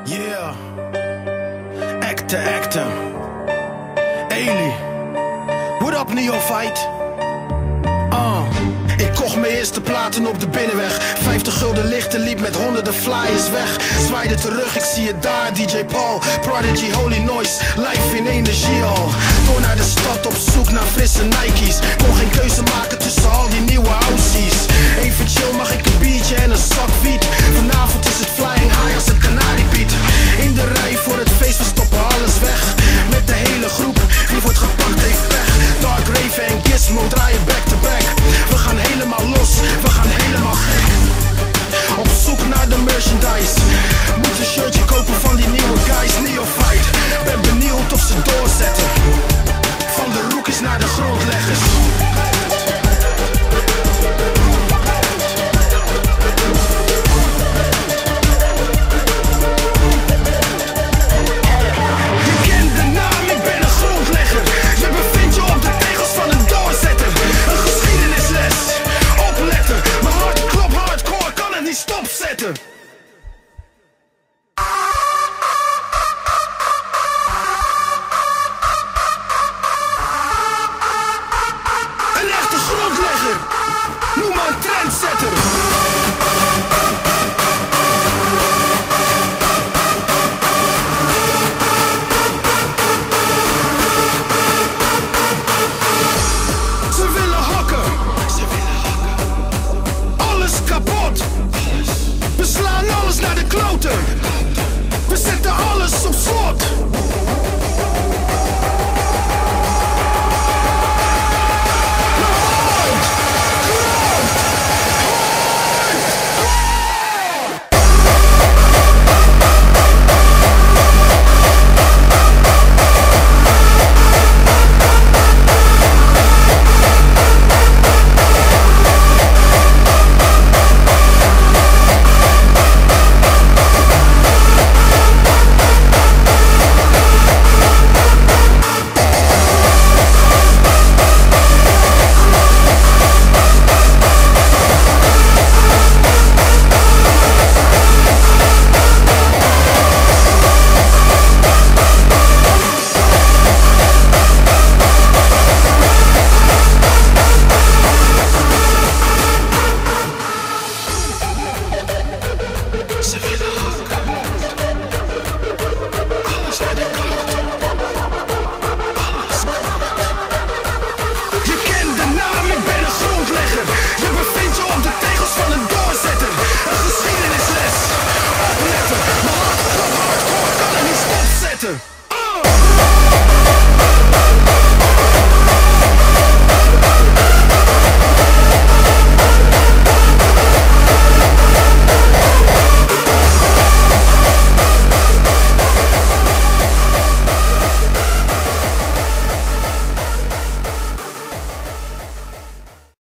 Yeah, actor. Ailey, what up Neophyte? Ik kocht mijn eerste platen op de binnenweg. 50 gulden lichten, liep met honderden flyers weg. Zwaaide terug, ik zie je daar, DJ Paul, Prodigy, Holy Noise, live in energie al. Door naar de stad op zoek naar frisse Nike's. Kon geen keuze maken tussen al die nieuwe Aussies. Even chill, mag ik een biertje en een zak wiet. Vanavond is het flying high als het Canariepiet. In de rij voor het feest, we stoppen alles weg. Met de hele groep, wie wordt gepakt heeft weg. Dark Raven en Gizmo draaien back to back. We gaan helemaal los, we gaan helemaal gek. Op zoek naar de merchandise. Moet een shirtje kopen van die nieuwe guys. Neophyte, ben benieuwd of ze doorzetten. Van de rookies naar de grondleggers. Een echte grondlegger, noem maar een trendsetter. Ze willen hakken, alles kapot. We slaan alles naar de kloten. We zetten alles op slot. Ze